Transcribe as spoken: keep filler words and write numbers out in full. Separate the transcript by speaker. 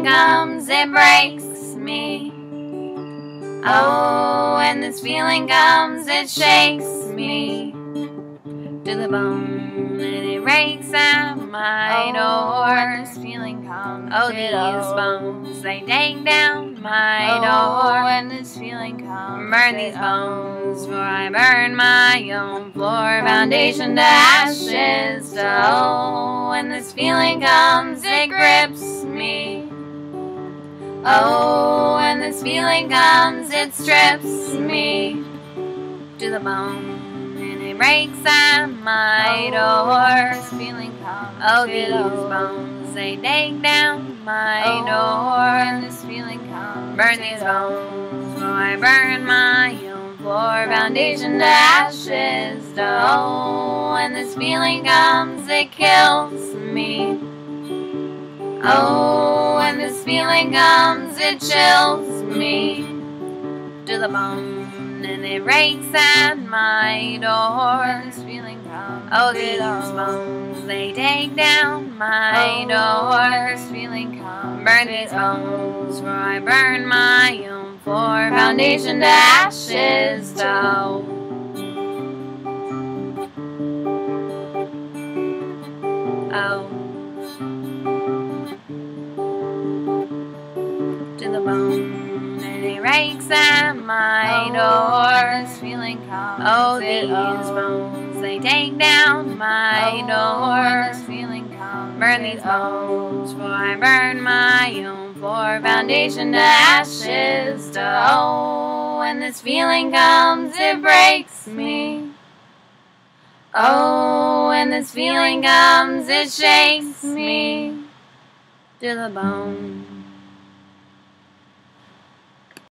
Speaker 1: feeling comes, it breaks me. Oh, when this feeling comes, it shakes me to the bone, and it rakes at my door. This feeling comes, oh, these bones, they take down my door. When this feeling comes, burn these bones, for I burn my own floor. Foundation to ashes, to oh, when this feeling comes, it grips me. Oh, when this feeling comes, it strips me to the bone, and it breaks at my door. This feeling comes, oh, these bones, they take down my door. And this feeling comes, burn these bones, for I burn my own floor. Foundation to ashes, to oh, when this feeling comes, it kills me. Oh, when this feeling comes, it chills me to the bone, and it rakes at my door. This feeling comes, oh, these bones, they take down my door. This feeling comes, burn these bones, for I burn my own floor. Foundation to ashes, to oh. Oh. To the bone, and it rakes at my door. This feeling comes, oh, these bones, they take down my door. This feeling comes, burn these bones, for I burn my own floor. Foundation to ashes, to oh, when this feeling comes, it breaks me. Oh, when this feeling comes, it shakes me to the bone.